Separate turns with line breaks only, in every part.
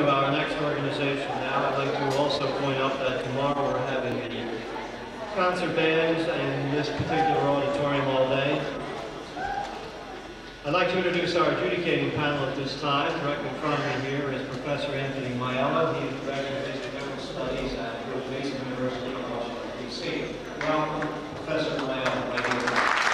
to our next organization now, I'd like to also point out that tomorrow we're having the concert bands in this particular auditorium all day. I'd like to introduce our adjudicating panel at this time. Directly in front of me here is Professor Anthony Maiella. He is Director of Basic General Studies at Williamsburg University in Washington, D.C. Welcome, Professor Maiella, right here.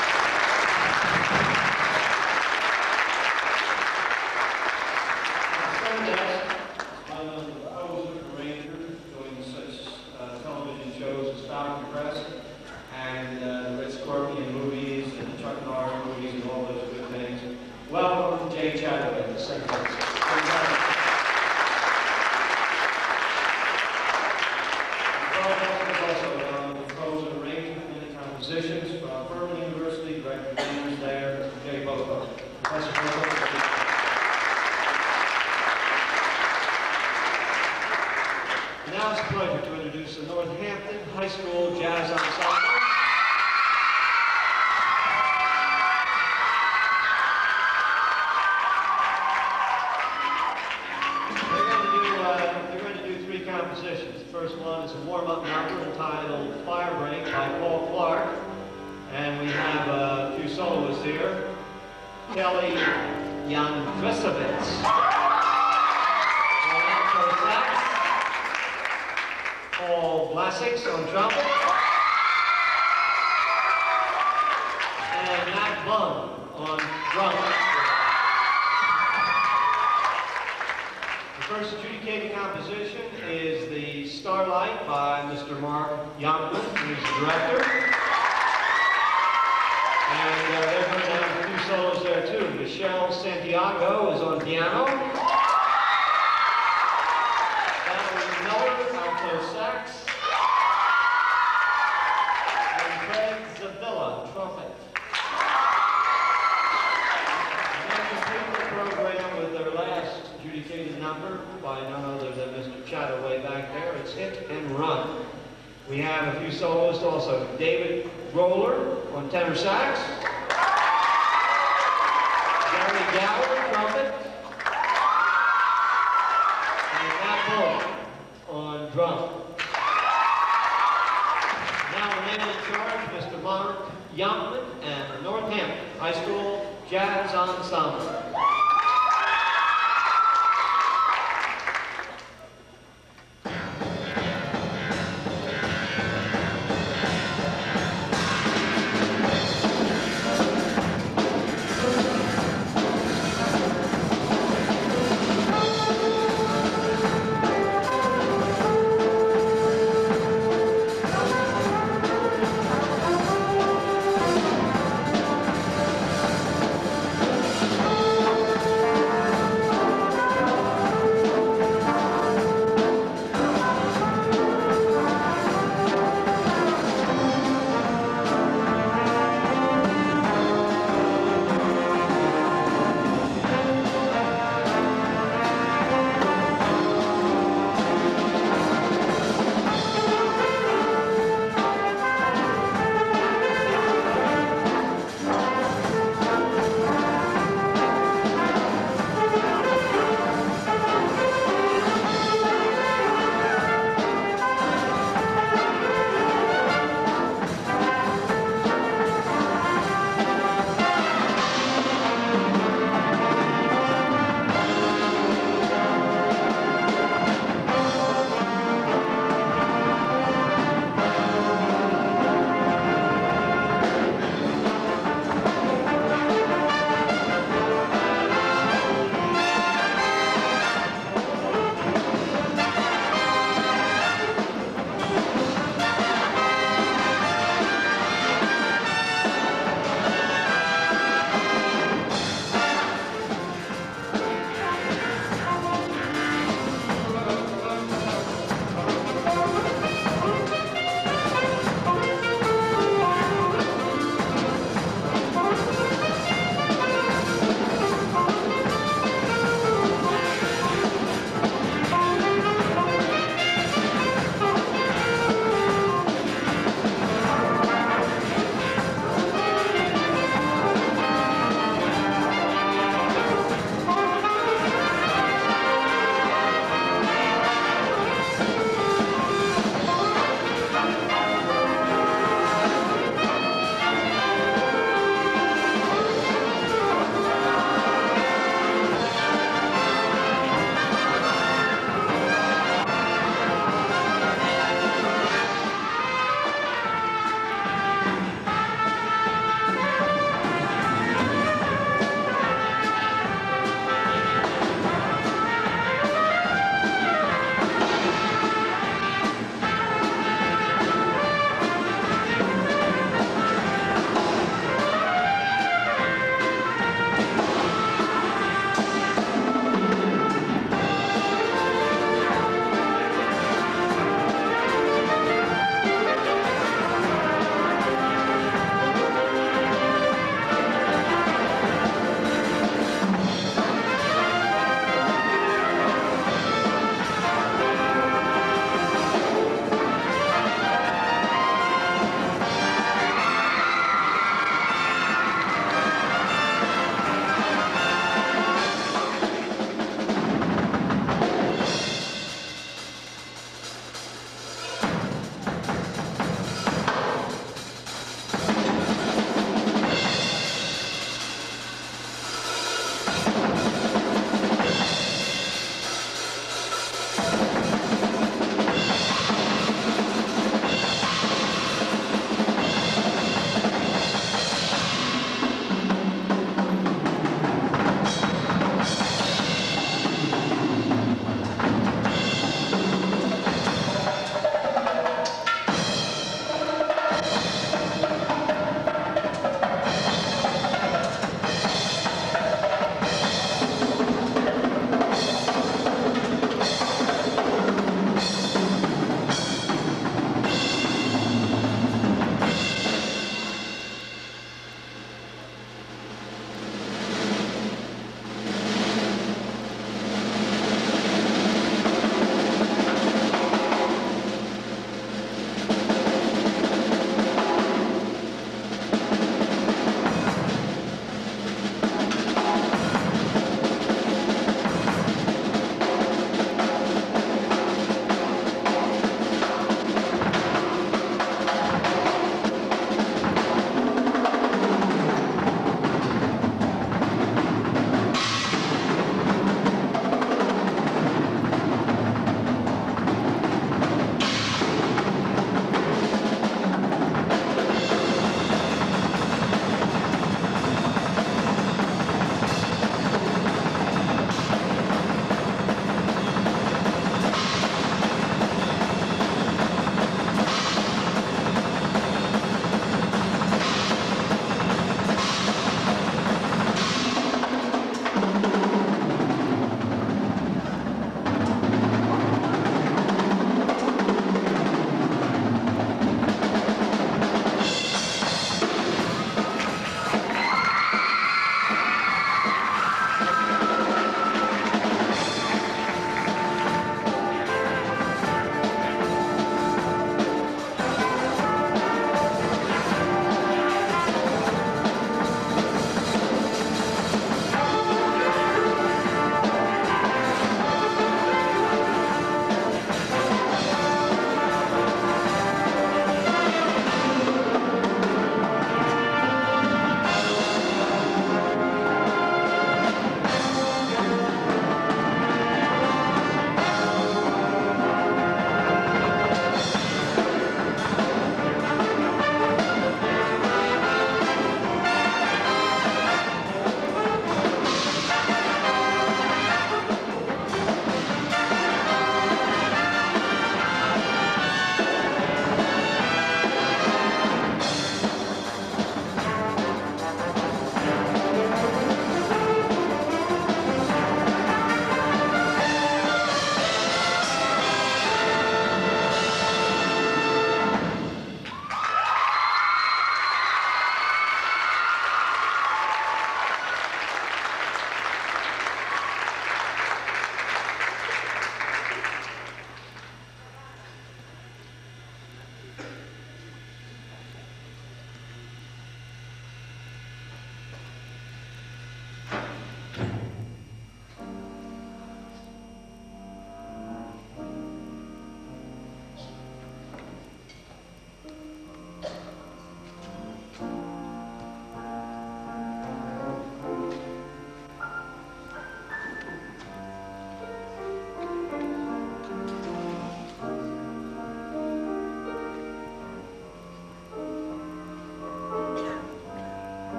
Welcome, Jay Chadwick, the secretary. Also composed and arranged many compositions from Furman University, Director of English there, Jay Boco. Professor Boco. Now it's a pleasure to introduce the Northampton High School Jazz Ensemble. Compositions. The first one is a warm-up number entitled Fire Break by Paul Clark. And we have a few soloists here. Kelly Jankman on alto sax, Paul Blasix on trumpet, and Matt Bum on drums. The first adjudicated composition is the Starlight by Mr. Mark Jonkman, who's the director. And they're going to have a few solos there too. Michelle Santiago is on piano. Valerie Miller, alto sax. And Craig Zavilla, trumpet. Program with their last adjudicated number by none other than Mr. Chataway back there. It's Hit and Run. We have a few soloists also. David Roller on tenor sax. Gary Gower, trumpet. And Matt Bull on drum. Now the man in charge, Mr. Mark Youngman and the Northampton High School Jazz Ensemble.